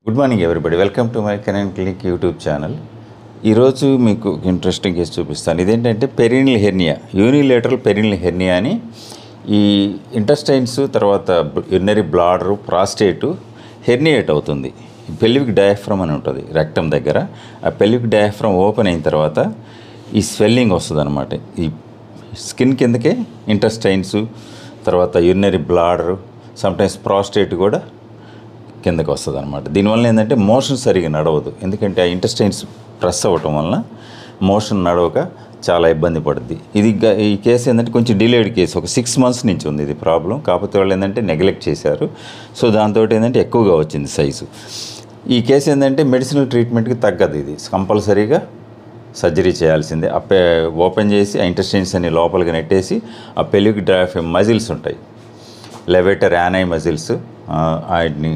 Good morning everybody, welcome to my canine clinic YouTube channel. ఈరోజు మీకు interesting case చూపిస్తాను. ఇదేంటంటే perineal hernia, unilateral perineal hernia అని. ఈ ఇంటెస్టైన్స్ తర్వాత యూరినరీ బ్లాడరు, ప్రాస్టేటు హెర్నియేట్ అవుతుంది. పెల్విక్ డయాఫ్రమ్ అని ఉంటుంది రెక్టమ్ దగ్గర. ఆ పెల్విక్ డయాఫ్రమ్ ఓపెన్ అయిన తర్వాత ఈ స్వెల్లింగ్ వస్తుంది అనమాట. ఈ స్కిన్ కిందకే ఇంటెస్టైన్స్, తర్వాత యూరినరీ బ్లాడరు, సమ్టైమ్స్ ప్రాస్టేట్ కూడా కిందకి వస్తుంది అనమాట. దీనివల్ల ఏంటంటే మోషన్ సరిగా నడవదు. ఎందుకంటే ఆ ఇంటెస్టైన్స్ ప్రెస్ అవ్వటం వలన మోషన్ నడవక చాలా ఇబ్బంది పడుద్ది. ఈ కేసు ఏంటంటే కొంచెం డిలేడ్ కేసు, ఒక 6 months నుంచి ఉంది ఇది ప్రాబ్లం. కాకపోతే వాళ్ళు ఏంటంటే నెగ్లెక్ట్ చేశారు. సో దాంతో ఏంటంటే ఎక్కువగా వచ్చింది సైజు. ఈ కేసు ఏంటంటే మెడిసినల్ ట్రీట్మెంట్కి తగ్గదు. ఇది కంపల్సరీగా సర్జరీ చేయాల్సిందే. ఓపెన్ చేసి ఆ ఇంటెస్టైన్స్ అన్ని లోపలికి నెట్టేసి ఆ పెల్విక్ డయాఫ్రమ్ మజిల్స్ ఉంటాయి, లెవేటర్ యానై మజిల్స్, వాటిని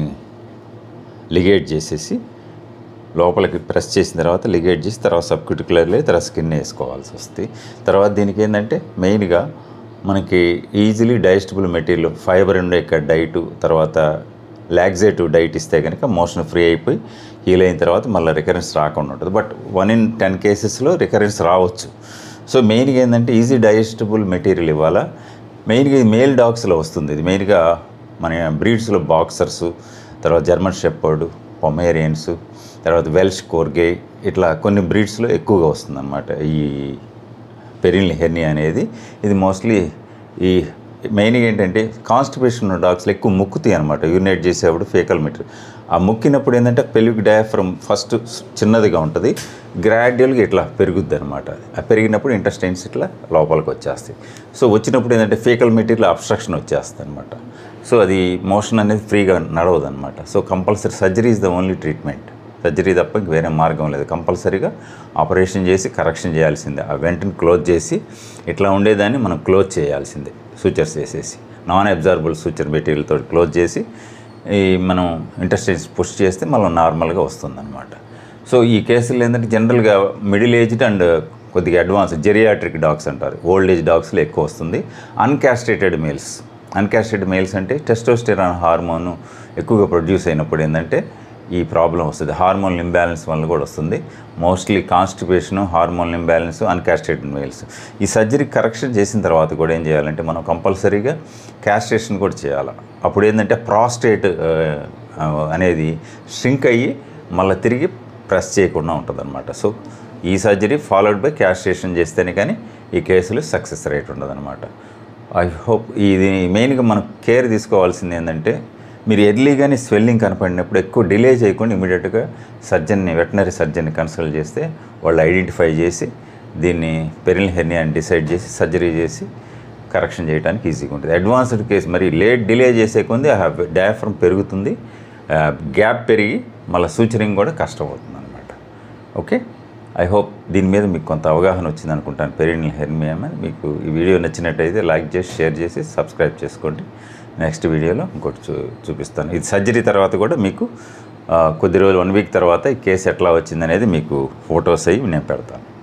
లిగేట్ చేసేసి లోపలికి ప్రెస్ చేసిన తర్వాత లిగేట్ చేసి తర్వాత సబ్క్యూటిక్యులర్లే తర్వాత స్కిన్ వేసుకోవాల్సి వస్తుంది. తర్వాత దీనికి ఏంటంటే మెయిన్గా మనకి ఈజీలీ డైజెస్టబుల్ మెటీరియల్, ఫైబర్ ఉండే డైటు, తర్వాత లాక్సేటివ్ డైట్ ఇస్తే కనుక మోషన్ ఫ్రీ అయిపోయి హీల్ అయిన తర్వాత మళ్ళీ రికరెన్స్ రాకుండా ఉంటుంది. బట్ 1 in 10 కేసెస్లో రికరెన్స్ రావచ్చు. సో మెయిన్గా ఏంటంటే ఈజీ డైజెస్టబుల్ మెటీరియల్ ఇవ్వాలా. మెయిన్గా ఇది మేల్ డాగ్స్లో వస్తుంది. ఇది మెయిన్గా మన బ్రీడ్స్లో బాక్సర్సు, తర్వాత జర్మన్ షెపర్డ్, పొమేరియన్స్, తర్వాత వెల్ష్ కోర్గే, ఇట్లా కొన్ని బ్రీడ్స్లో ఎక్కువగా వస్తుందన్నమాట ఈ పెరినియల్ హెర్నియా అనేది. ఇది మోస్ట్లీ ఈ మెయిన్గా ఏంటంటే కాన్స్టిపేషన్ ఉన్న డాగ్స్లో ఎక్కువ ముక్కుతాయి అనమాట. యూరినేట్ చేసేప్పుడు ఫేకల్ మెటీరియల్ ఆ ముక్కినప్పుడు ఏంటంటే పెల్విక్ డయాఫ్రమ్ ఫస్ట్ చిన్నదిగా ఉంటుంది, గ్రాడ్యువల్గా ఇట్లా పెరుగుద్ది అనమాట. ఆ పెరిగినప్పుడు ఇంటెస్టైన్స్ ఇట్లా లోపలికి వచ్చేస్తాయి. సో వచ్చినప్పుడు ఏంటంటే ఫేకల్ మెటీరియల్ అబ్స్ట్రక్షన్ వచ్చేస్తుంది అనమాట. సో అది మోషన్ అనేది ఫ్రీగా నడవదు అనమాట. So compulsory surgery is the only treatment. Surgery తప్ప ఇంక వేరే మార్గం లేదు. కంపల్సరీగా ఆపరేషన్ చేసి కరెక్షన్ చేయాల్సిందే. ఆ వెంటనే క్లోజ్ చేసి ఇట్లా ఉండేదాన్ని మనం క్లోజ్ చేయాల్సిందే, సూచర్స్ వేసేసి నాన్ అబ్జార్బుల్ సూచర్ మెటీరియల్తో క్లోజ్ చేసి ఈ మనం ఇంటెస్టైన్స్ పుష్ చేస్తే మళ్ళీ నార్మల్గా వస్తుందన్నమాట. సో ఈ కేసులు ఏంటంటే జనరల్గా మిడిల్ ఏజ్డ్ అండ్ కొద్దిగా అడ్వాన్స్ జెరియాట్రిక్ డాగ్స్ అంటారు, ఓల్డ్ ఏజ్ డాగ్స్లో ఎక్కువ వస్తుంది. అన్కాస్ట్రేటెడ్ మేల్స్ అంటే టెస్టోస్టెరాన్ హార్మోన్ ఎక్కువగా ప్రొడ్యూస్ అయినప్పుడు ఏంటంటే ఈ ప్రాబ్లం వస్తుంది. హార్మోన్ ఇంబ్యాలెన్స్ వల్ల కూడా వస్తుంది. Mostly constipation, hormone imbalance, uncastrated males. ఈ సర్జరీ కరెక్షన్ చేసిన తర్వాత కూడా ఏం చేయాలంటే మనం కంపల్సరీగా క్యాస్ట్రేషన్ కూడా చేయాలి. అప్పుడు ఏంటంటే ప్రాస్టేట్ అనేది ష్రింక్ అయ్యి మళ్ళీ తిరిగి ప్రెస్ చేయకుండా ఉంటుంది అనమాట. సో ఈ సర్జరీ ఫాలోడ్ బై క్యాస్ట్రేషన్ చేస్తేనే కానీ ఈ కేసులో సక్సెస్ రేట్ ఉండదన్నమాట. ఐ హోప్ ఇది మెయిన్గా మనం కేర్ తీసుకోవాల్సింది ఏంటంటే మీరు ఎర్లీగానే స్వెల్లింగ్ కనపడినప్పుడు ఎక్కువ డిలే చేయకుండా ఇమీడియట్గా వెటనరీ సర్జన్ని కన్సల్ట్ చేస్తే వాళ్ళు ఐడెంటిఫై చేసి దీన్ని పెరినియల్ హెర్నియా అని డిసైడ్ చేసి సర్జరీ చేసి కరెక్షన్ చేయడానికి ఈజీగా ఉంటుంది. అడ్వాన్స్డ్ కేసు మరి డిలే చేసే కొంది డయాఫ్రమ్ పెరుగుతుంది, గ్యాప్ పెరిగి మళ్ళీ సూచరింగ్ కూడా కష్టమవుతుంది అనమాట. ఓకే, ఐ హోప్ దీని మీద మీకు కొంత అవగాహన వచ్చింది అనుకుంటాను. పెరినియల్ హెర్నియా అని మీకు ఈ వీడియో నచ్చినట్టయితే లైక్ చేసి షేర్ చేసి సబ్స్క్రైబ్ చేసుకోండి. నెక్స్ట్ వీడియోలో ఇంకోటి చూపిస్తాను. ఇది సర్జరీ తర్వాత కూడా మీకు కొద్ది రోజులు 1 week తర్వాత ఈ కేసు ఎట్లా వచ్చిందనేది మీకు ఫొటోస్ అయ్యి నేను పెడతాను.